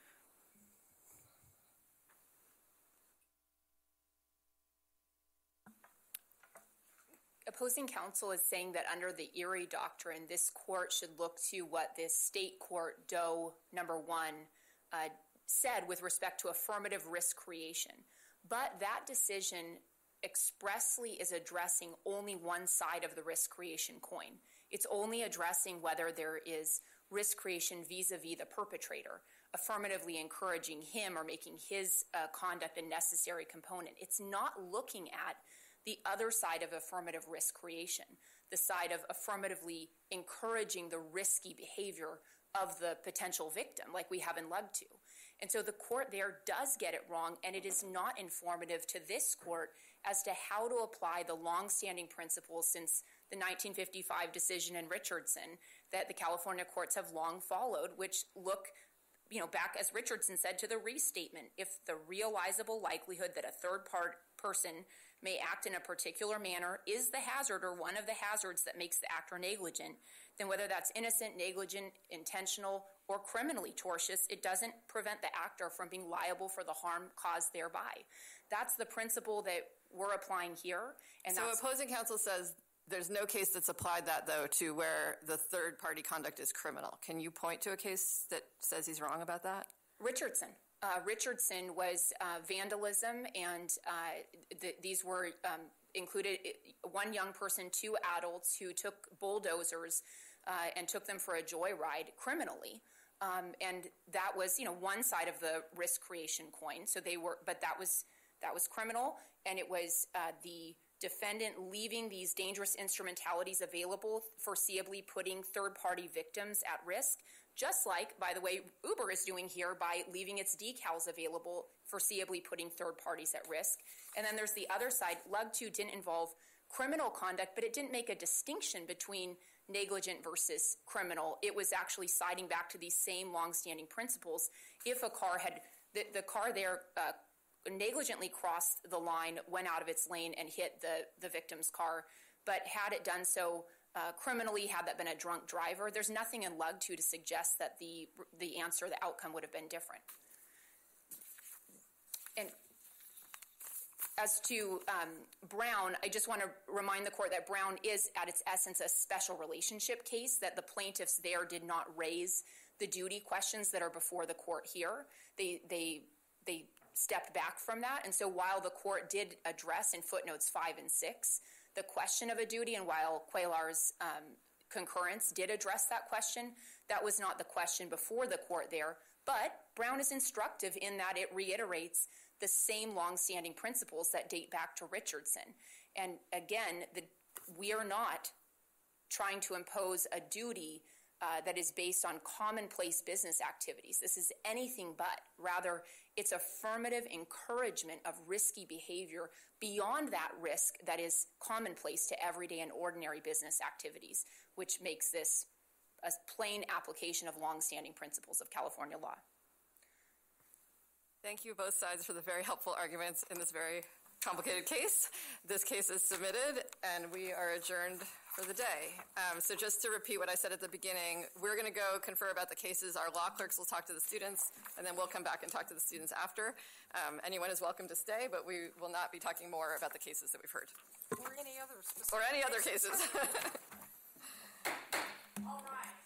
Opposing counsel is saying that under the Erie Doctrine, this court should look to what this state court, Doe number one, uh, said with respect to affirmative risk creation. But that decision expressly is addressing only one side of the risk creation coin. It's only addressing whether there is risk creation vis-a-vis the perpetrator, affirmatively encouraging him or making his uh, conduct a necessary component. It's not looking at the other side of affirmative risk creation, the side of affirmatively encouraging the risky behavior of the potential victim, like we have in Lug two. And so the court there does get it wrong, and it is not informative to this court as to how to apply the longstanding principles since the nineteen fifty-five decision in Richardson that the California courts have long followed, which look, you know, back, as Richardson said, to the restatement. If the realizable likelihood that a third part person may act in a particular manner is the hazard or one of the hazards that makes the actor negligent, then whether that's innocent, negligent, intentional, or criminally tortious, it doesn't prevent the actor from being liable for the harm caused thereby. That's the principle that we're applying here. And so that's opposing counsel says there's no case that's applied that, though, to where the third-party conduct is criminal. Can you point to a case that says he's wrong about that? Richardson. Uh, Richardson was uh, vandalism, and uh, th- these were um, included one young person, two adults who took bulldozers uh, and took them for a joyride criminally. Um, and that was, you know, one side of the risk creation coin. So they were, but that was that was criminal, and it was uh, the defendant leaving these dangerous instrumentalities available, foreseeably putting third-party victims at risk. Just like, by the way, Uber is doing here by leaving its decals available, foreseeably putting third parties at risk. And then there's the other side. Lug two didn't involve criminal conduct, but it didn't make a distinction between negligent versus criminal. It was actually citing back to these same longstanding principles. If a car had, the, the car there uh, negligently crossed the line, went out of its lane and hit the, the victim's car, but had it done so Uh, criminally, had that been a drunk driver, there's nothing in Lug two to suggest that the the answer, the outcome would have been different. And as to um, Brown, I just want to remind the court that Brown is, at its essence, a special relationship case, that the plaintiffs there did not raise the duty questions that are before the court here. They, they, they stepped back from that. And so while the court did address in footnotes five and six the question of a duty, and while Cuellar's um, concurrence did address that question, that was not the question before the court there. But Brown is instructive in that it reiterates the same longstanding principles that date back to Richardson. And again, the, we are not trying to impose a duty uh, that is based on commonplace business activities. This is anything but. Rather, it's affirmative encouragement of risky behavior beyond that risk that is commonplace to everyday and ordinary business activities, which makes this a plain application of longstanding principles of California law. Thank you, both sides, for the very helpful arguments in this very complicated case. This case is submitted, and we are adjourned for the day. Um, so just to repeat what I said at the beginning, we're going to go confer about the cases. Our law clerks will talk to the students, and then we'll come back and talk to the students after. Um, anyone is welcome to stay, but we will not be talking more about the cases that we've heard. Or any other specific Or any other cases. All right.